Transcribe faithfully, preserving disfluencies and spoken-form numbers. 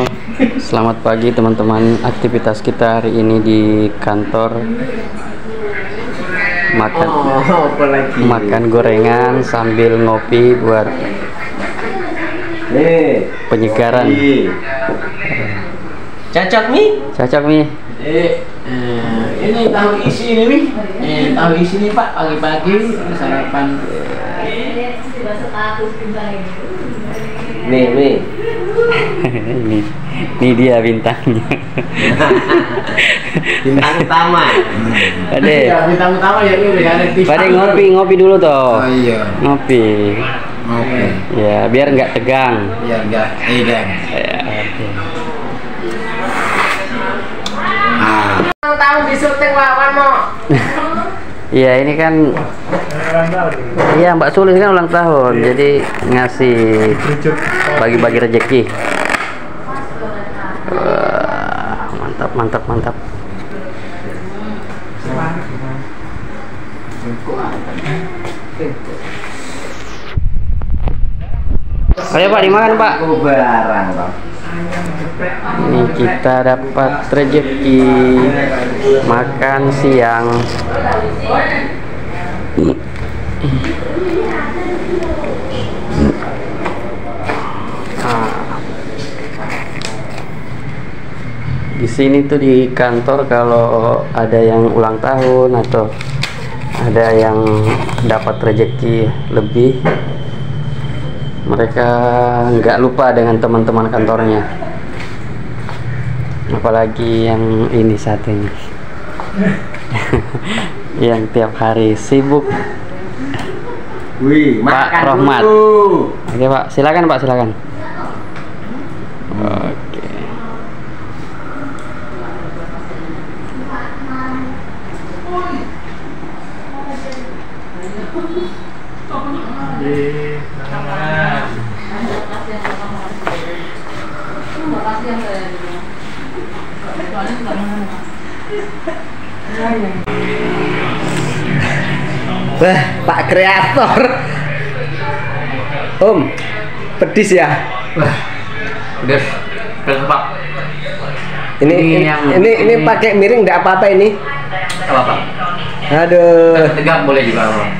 Selamat pagi teman-teman. Aktivitas kita hari ini di kantor makan oh, apa lagi? makan gorengan sambil ngopi buat nih penyegaran. Cocok nih? Cocok nih. Eh, eh, ini tahu isi ini nih. Eh, tahu isi nih Pak, pagi-pagi sarapan. Nih, nih. ini, ini dia bintangnya. Bintang utama. Pade. Ya, bintang utama ya ini ada di. Pade ngopi, ngopi dulu toh. Oh iya. Ngopi. Oke. Ya, biar nggak tegang. Biar nggak tegang. Ya, oke. Ah. Tahun di syuting Wawan mau. Iya, ini kan iya Mbak Sulis kan ulang tahun, iya. Jadi ngasih bagi-bagi rezeki. Wah, mantap mantap mantap. Ayo Pak, dimakan Pak. Barang Pak. Ini kita dapat rezeki makan siang. Nah, di sini tuh di kantor kalau ada yang ulang tahun atau ada yang dapat rezeki lebih, mereka nggak lupa dengan teman-teman kantornya, apalagi yang ini satunya yang tiap hari sibuk. Wih, Pak Rohmat. Dulu. Oke Pak, silakan Pak, silakan. Oke. Wah, Pak Kreator. Om, pedis ya? Wah, pedes. Pedes Pak. Ini Ini ini yang- ini, ini ini- pakai miring enggak apa-apa ini? Apa Pak? Aduh. Tegak boleh juga Pak.